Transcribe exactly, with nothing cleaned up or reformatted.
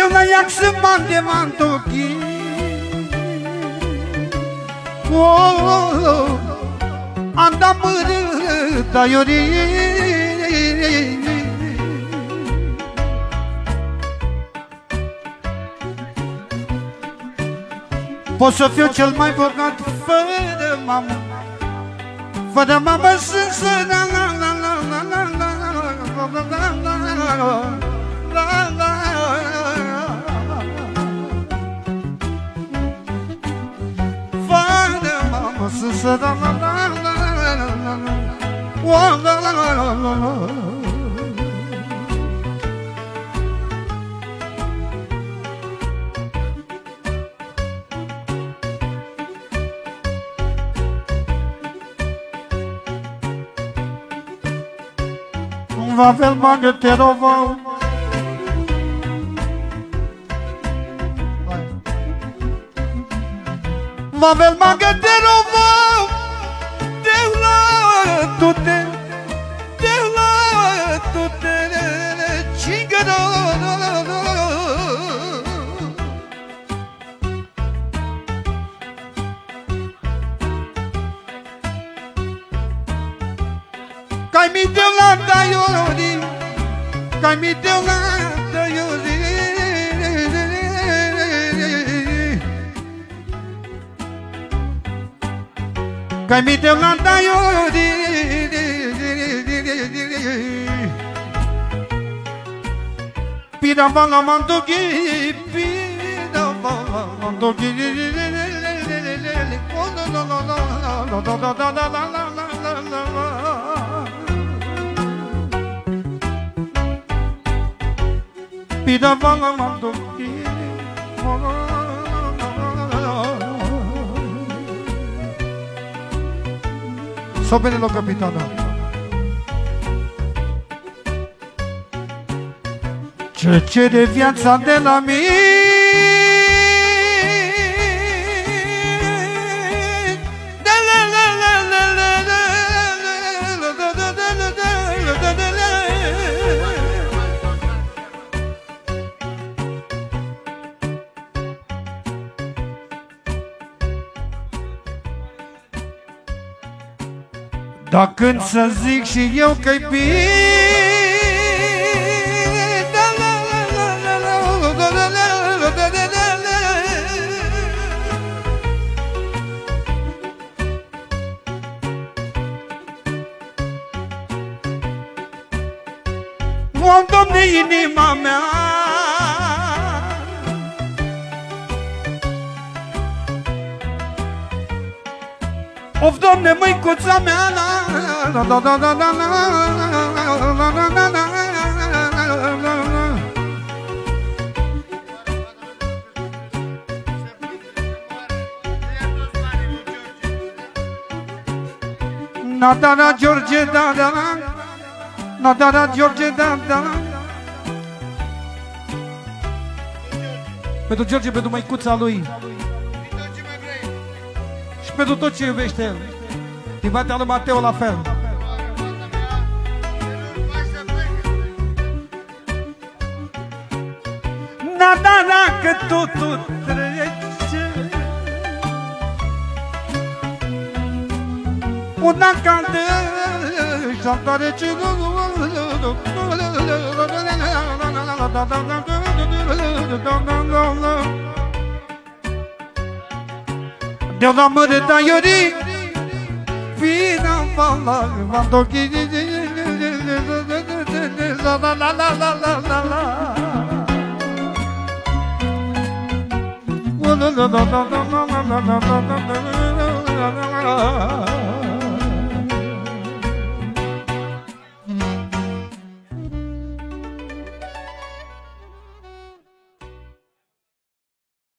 Deuna jak se mande mantoki Oh, anda mără da iori Pot să fiu cel mai bogat fără mamă Fără mamă sunt să Wavel magneterował Wavel magneterował Deula tute Deula tute Chingaro Cai mi deu la da iori Cai mi deu la da iori Cai mi deu la da iori Pida bala mandogi Pida bala mandogi Pida bala mandoki So bene l'ho capitano Ce cere viața de la mine Dar când să zic și eu că-i bine O, Doamne, inima mea Of, Doamne, măicuța mea la da da da da da Na da da George da da Na da da George da da Pentru George, pentru măicuța lui și pentru tot ce iubește el. Din partea lui Mateo la fel. Na da da că totul trece Una caldă și-a ce Deu la mare da iori Vina vala Vandoki La la la la la la la la La la la la la la la la la la